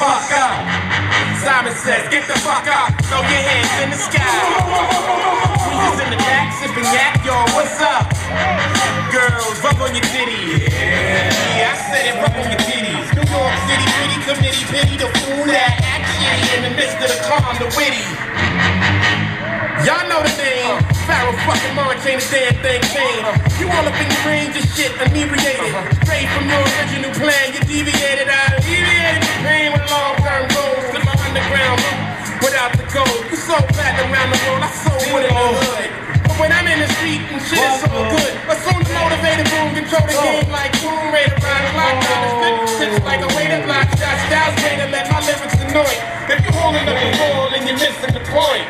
fuck up. Simon says, get the fuck up. Throw your hands in the sky. Who's in the back, sipping yak, yo, what's up? Girls, rub on your titties. Yeah, I said it, rub on your titties. New York City, pretty committee, pity the fool that act shitty in the midst of the calm, the witty. Y'all know the name. Pharaoh fucking March ain't a damn thing changed. You all up in your range of shit, inebriated. Straight from your original plan, you deviated. I alleviated the pain with long-term goals. To my underground route without the gold. You so fat around the world, I so with it in the hood. But when I'm in the street and shit is so good, a soon motivated boom, control the game like boom, ready to ride a clock down the flip. Shit's like a way to block shots, styles way to let my lyrics annoy. If you're holding up the ball and you're missing the point,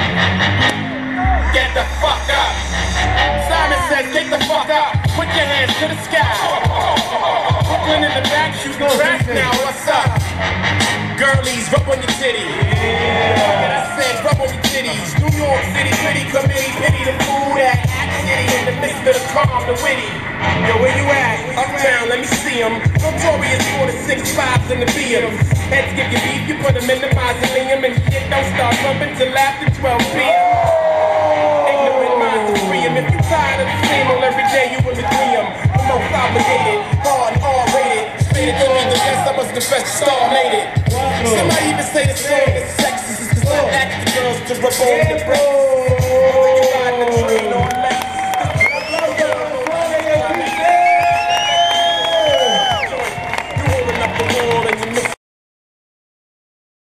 get the fuck up. Simon says, get the fuck up. Put your hands to the sky. Brooklyn in the back, shooting trash now, what's up? Girlies, rub on your titties. I said, rub on your titties. New York City, pretty committee, pity the fool that act shitty in the midst of the calm, the witty. Yo, where you at? Uptown, let me see them. Notorious for the 6'5s and the BMs. Heads give you beef, you put them in the mausoleum, and shit don't start bumping till after 12 p.m. Ignorant minds are free 'em. If you tired of the same old every day, you in between them. I'm most obligated, hard and R-rated. Stated to me the best, I must confess, star made it. Somebody even say the song is sexist, cause I ask the girls to rub on the breasts.